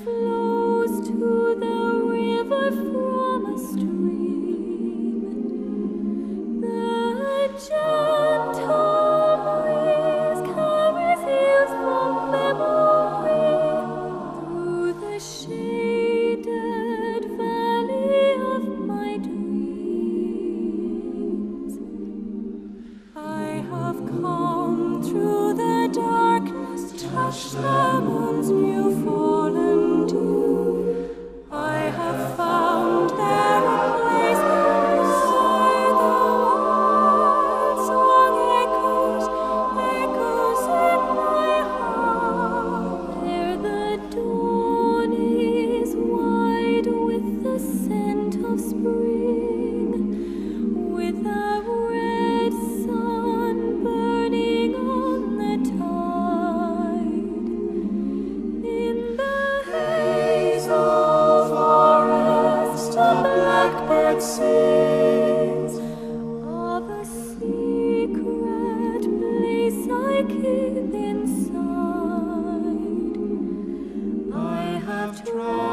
flows to the river from a stream. The gentle breeze carries youthful memory through the shaded valley of my dreams. I have come through the darkness, touched the moon's new fallen dew. I have found there a place where the wild song echoes in my heart. There the dawn is wide with the scent of spring, with a red sun burning on the tide. In the haze of forest, a blackbird sings of a secret place I keep inside. I have tried